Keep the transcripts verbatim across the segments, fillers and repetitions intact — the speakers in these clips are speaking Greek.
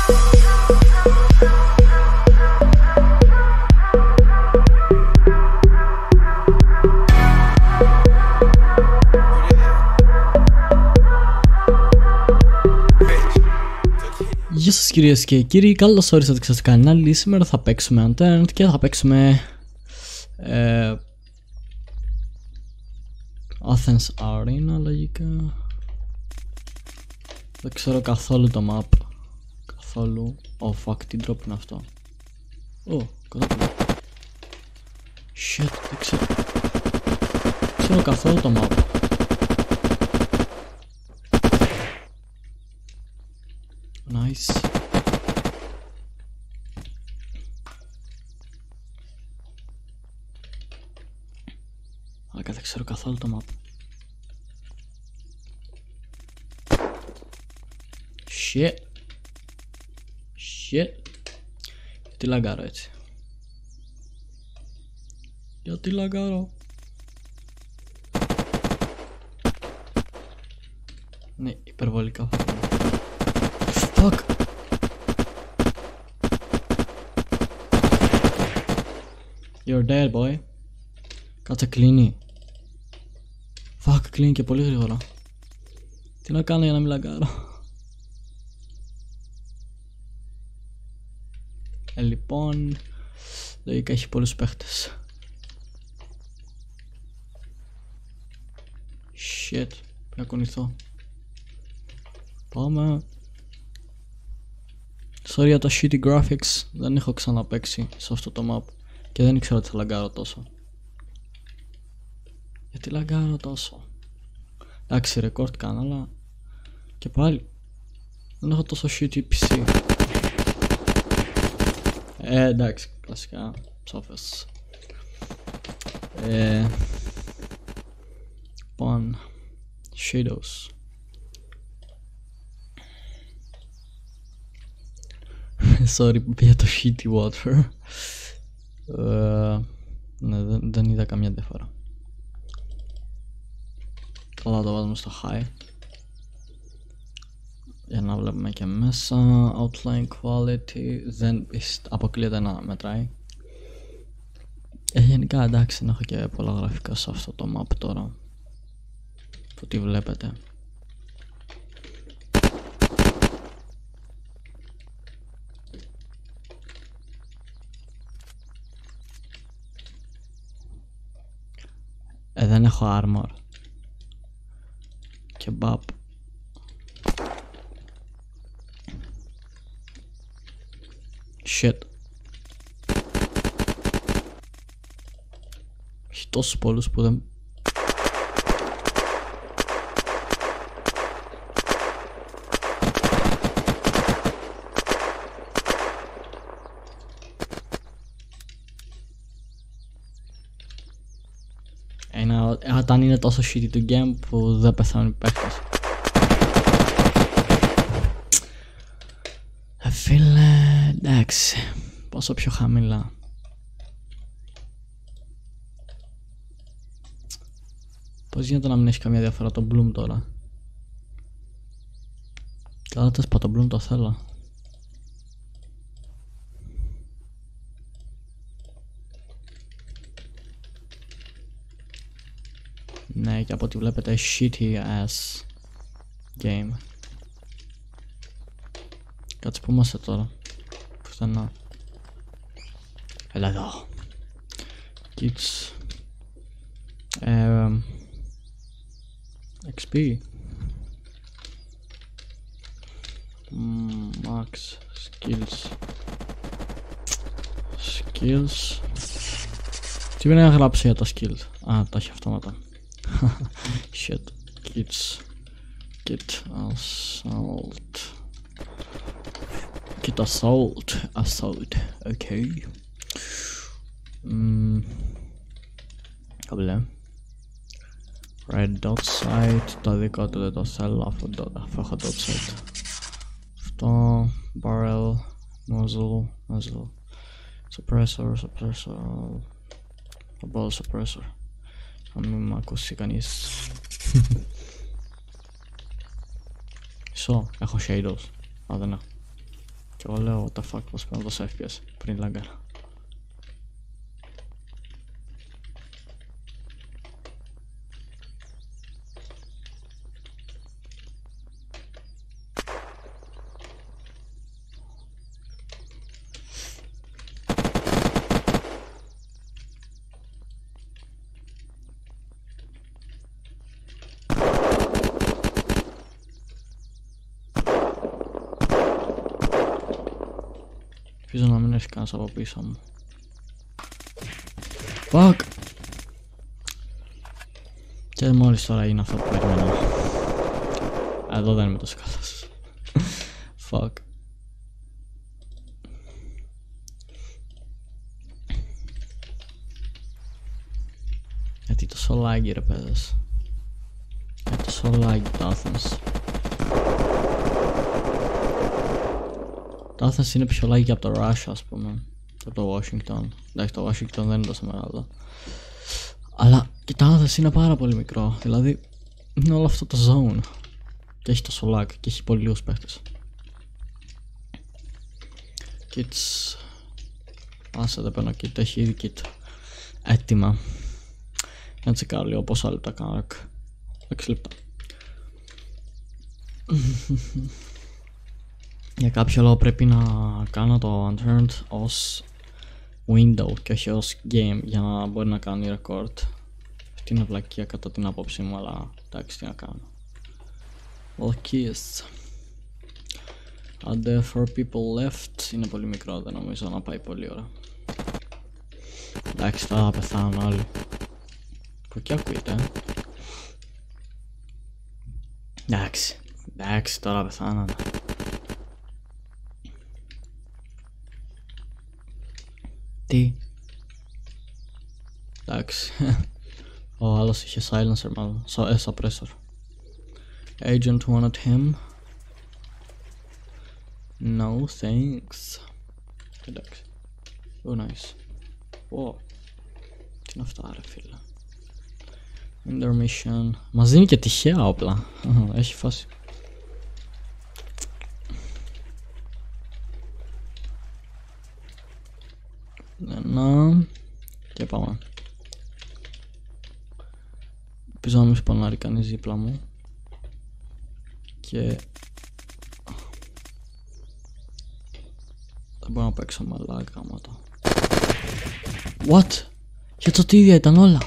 Γεια σας κυρίες και κύριοι, καλώς όρισατε στο κανάλι. Σήμερα θα παίξουμε Unturned και θα παίξουμε ε, Athens Arena λογικά. Δεν ξέρω καθόλου το map. Καθόλου. Oh fuck, τι drop είναι αυτό. Oh, κοντά. Shit, δεν ξέρω. Δεν ξέρω καθόλου το map. Nice. Αλλά δεν ξέρω καθόλου το map. Shit. Shit. Γιατί λαγκάρω έτσι. Γιατί λαγκάρω. Ναι, υπερβολικά φοβάμαι. Fuck. You're dead, boy. Κάτσε, κλείνει. Fuck, κλείνει και πολύ γρήγορα. Τι να κάνω για να μην λαγκάρω. Ε, λοιπόν, λογικά έχει πολλούς παίχτες. Shit, πρέπει να κουνηθώ. Πάμε. Sorry για τα shitty graphics, δεν έχω ξαναπαίξει σε αυτό το map και δεν ήξερα ότι θα λαγκάρω τόσο. Γιατί λαγκάρω τόσο. Εντάξει, record κάνω, αλλά και πάλι δεν έχω τόσο shitty πι σι. Ε, εντάξει, κλασικά ψόφες. Ε, παν shadows. Sorry που πήγα το shitty water. uh, Ναι, δεν, δεν είδα καμία διαφορά. Καλά, το βάζουμε στο high για να βλέπουμε και μέσα. Outline quality δεν αποκλείεται να μετράει. ε, Γενικά εντάξει, δεν έχω και πολλά γραφικά σε αυτό το map τώρα που τι βλέπετε. Ε, δεν έχω armor. Και bap. Shit. Έχει τόσους πολλούς που δεν... Είναι, όταν είναι τόσο shitty το game που δεν πεθάνουν οι παίχτες. Ε, φίλε, εντάξει, πόσο πιο χαμηλά. Πώς γίνεται να μην έχει καμία διαφορά το bloom τώρα. Καλά, τες το bloom το θέλω. Ναι, και από ό,τι βλέπετε shitty ass game. Κάτσε, που είμαστε τώρα. Πουθενά. Έλα εδώ. Kits. um, εξ πι. mm, Max. Skills. Skills. Τι πρέπει να γράψει για τα skills. Α, τα έχει αυτόματα. Shit. Kits. Kit assault. Kit assault. Assault. Okay. Mm. Καβλέ. Red dot sight. Το δικό του δεν το θέλω αφού, το, αφού έχω dot sight. Αυτό. Barrel. Muzzle. Muzzle. Suppressor. Suppressor. Ball suppressor. Να μην μ' ακούσει κανείς. Σω, έχω shadows. Α, δεν έχω. Και εγώ λέω what the fuck, πως πρέπει να δώσω εφ πι ες πριν λαγκάρα. Ελπίζω να μην έχει κανένας από πίσω μου. Fuck! Και μόλις τώρα είναι αυτό που περίμενα. Εδώ δεν είμαι τόσο καλός. Fuck. Γιατί τόσο laggy ρε παιδες. Γιατί τόσο laggy το Athens. Το Athens είναι πιο laggy από το Russia, ας πούμε. Από το Washington. Εντάξει, το Washington δεν είναι τόσο μεγάλο. Αλλά και το Athens είναι πάρα πολύ μικρό. Δηλαδή είναι όλο αυτό το zone. Και έχει τόσο lag και έχει πολύ λίγους παίχτες. Kits. Άσε δεν παίρνω kit, έχει ήδη kit έτοιμα. Για να τσεκάρω λίγο πόσα λεπτά κάνω. έξι λεπτά. Για κάποιο λόγο πρέπει να κάνω το unturned ως window και όχι ως game για να μπορεί να κάνει record. Αυτή είναι βλακεία κατά την άποψή μου, αλλά εντάξει τι να κάνω. Well, kiss. And there four people left. Είναι πολύ μικρό, δεν νομίζω να πάει πολύ ώρα. Εντάξει, θα πεθάνουν όλοι. Από εκεί ακούγεται, ε. Εντάξει, εντάξει, τώρα πεθάνανε. Τι. Εντάξει. Ο άλλος είχε silencer μάλλον. Ε, suppressor. Agent wanted him. No thanks. Εντάξει. Oh nice. Wow. Τι είναι αυτά ρε φίλε. Intermission. Μας δίνει και τυχαία όπλα. Έχει φάση. Ένα. Και πάμε. Ελπίζω να μην σπονάρει κανείς δίπλα μου. Και δεν μπορώ να παίξω με lag γαμώτο. What? Για το τι ίδια ήταν όλα.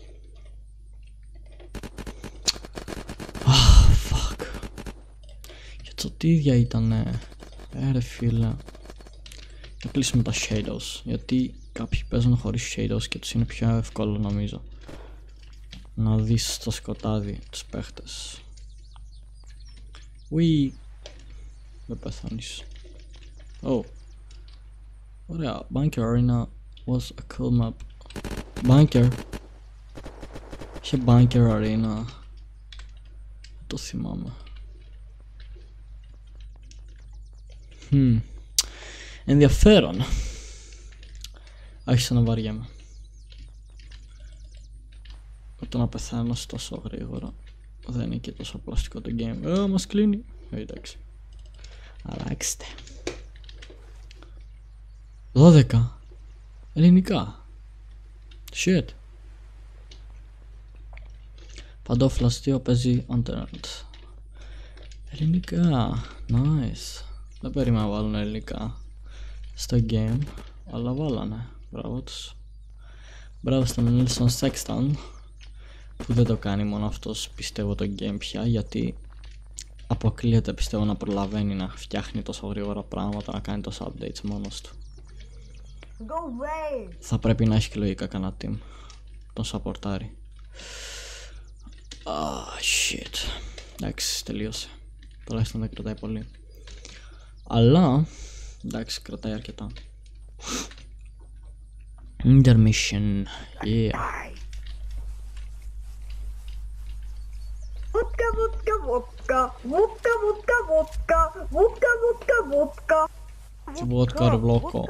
Ah, fuck. Για το τι ίδια ήτανε. Ε ρε φίλε. Να κλείσουμε τα shadows. Γιατί κάποιοι παίζουν χωρίς shadows και τους είναι πιο εύκολο νομίζω να δεις στο σκοτάδι τους παίχτες. Ουί. Δεν πεθάνεις. Oh. Ωραία. Bunker Arena was a cool map. Bunker. Είχε Bunker Arena. Το θυμάμαι. Hmm. Ενδιαφέρον. Άρχισα να βαριέμαι. Όταν να πεθάνω τόσο γρήγορα δεν είναι και τόσο πλαστικό το game. Ε, μας κλείνει. Ε, εντάξει. Αλλάξτε. δώδεκα. Ελληνικά. Shit. Παντόφλα αστείο παίζει internet. Ελληνικά. Nice. Δεν περίμενα να βάλουν ελληνικά στο game, αλλά βάλανε. Μπράβο τους. Μπράβο στον Nelson Sexton που δεν το κάνει μόνο αυτός πιστεύω το game πια, γιατί αποκλείεται πιστεύω να προλαβαίνει να φτιάχνει τόσο γρήγορα πράγματα, να κάνει τόσα updates μόνος του. Θα πρέπει να έχει και λογικά κανένα team τον σαπορτάρει. Ah shit. Εντάξει, τελείωσε. Τουλάχιστον δεν κρατάει πολύ. Αλλά εντάξει, κρατάει αρκετά. Intermission. Yeah. Vodka, vodka, vodka, vodka, vodka, vodka, vodka, vodka, vodka. Τι βότκα ρε βλόκο.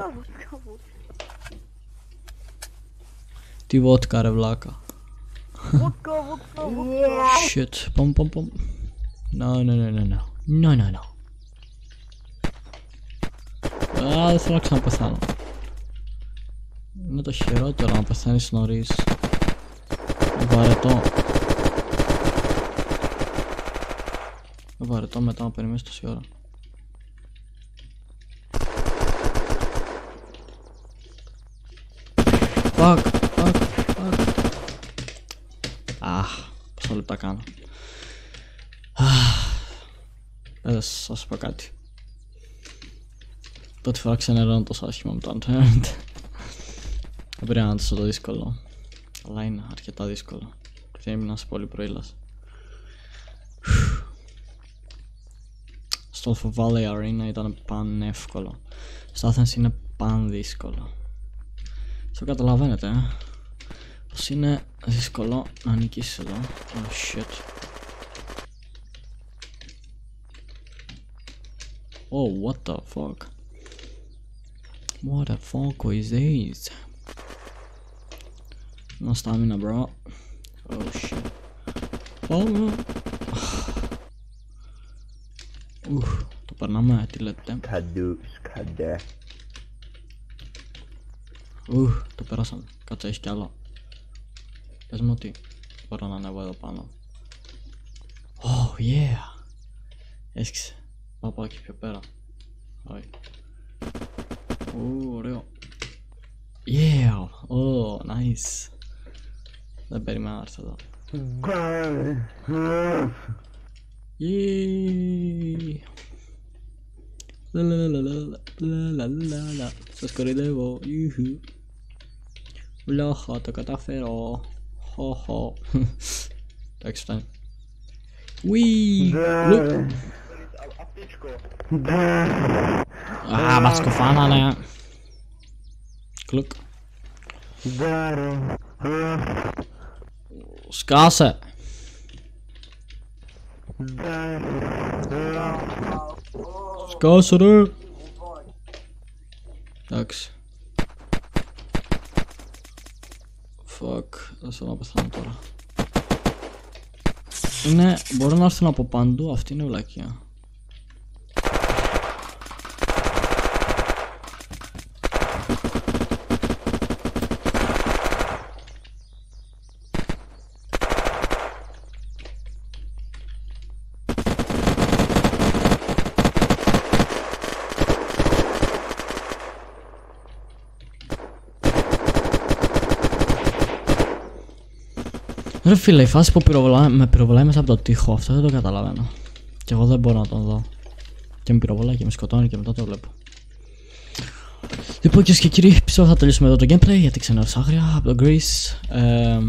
Τι βότκα ρε βλάκα. Vodka, vodka, vodka. Shit. Pom pom pom. No no no no no. No no no. Α, δεν θέλω να ξαναπεθάνω. Είναι το χειρότερο να πεθαίνεις νωρίς. Βαρετό. Βαρετό μετά να περιμένεις τόση ώρα. Fuck, fuck, fuck. Αχ, πόσα λεπτά κάνω. Δεν θα σας πω κάτι. Πρώτη φορά ξενερώνω τόσο άσχημα με το Unturned. Δεν πρέπει να είναι τόσο δύσκολο. Αλλά είναι αρκετά δύσκολο. Και έμεινα σε πολύ προήλας. Στο Alpha Valley Arena ήταν πανεύκολο. Στο Athens είναι πανδύσκολο. Το καταλαβαίνετε, ε? Πως είναι δύσκολο να νικήσεις εδώ. Oh shit. Oh, what the fuck? What the fuck is this? No stamina, bro. Oh shit. Oh no. Ουφ, το περνάμε, τι λέτε? Σκαντού, σκαντέ. Ουφ, το περάσαμε. Κάτσε, έχει κι άλλο. Πες μου ότι μπορώ να ανέβω εδώ πάνω. Oh yeah. Έσκησε. Πάω πάω εκεί πιο πέρα. Όχι. Ου, ωραίο. Yeah. Oh, nice. Δεν περίμενα να έρθω εδώ. Yeah. Λαλαλαλαλαλαλαλαλα. Σας κορυδεύω. Ιουχου. Βλάχα, το καταφέρω. Χοχο. Εντάξει, φτάνει. Ουί. Α, μας κοφάνανε. Κλουκ. Σκάσε. Σκάσε ρε. Εντάξει. Fuck, δεν θέλω να πεθάνω τώρα. Είναι, μπορώ να έρθουν από παντού, αυτή είναι βλακεία. Ρε φίλε, η φάση που πυροβολά, με πυροβολάει μέσα από το τοίχο, αυτό δεν το καταλαβαίνω. Και εγώ δεν μπορώ να τον δω. Και με πυροβολάει και με σκοτώνει και μετά το βλέπω. Λοιπόν, κυρίες και κύριοι, πιστεύω θα τελειώσουμε εδώ το gameplay γιατί ξενέρωσα άγρια από το Greece. Ε,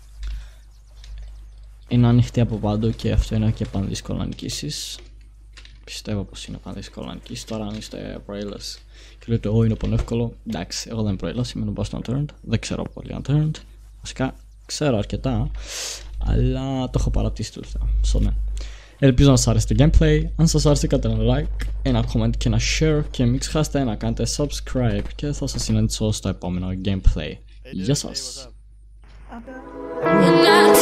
είναι ανοιχτή από πάντου και αυτό είναι και πανδύσκολο να νικήσεις. Πιστεύω πως είναι πανδύσκολο να νικήσεις. Τώρα αν είστε προήλες και λέτε εγώ είναι πανεύκολο. Εντάξει, εγώ δεν είμαι προήλας, είμαι το Boston Unturned. Δεν ξέρω πολύ Unturned. Βασικά ξέρω αρκετά, αλλά το έχω παρατήσει τελευταία. So, ναι. Ελπίζω να σας άρεσε το gameplay. Αν σας άρεσε κάντε ένα like, ένα comment και ένα share και μην ξεχάσετε να κάνετε subscribe και θα σας συναντήσω στο επόμενο gameplay. Γεια σας!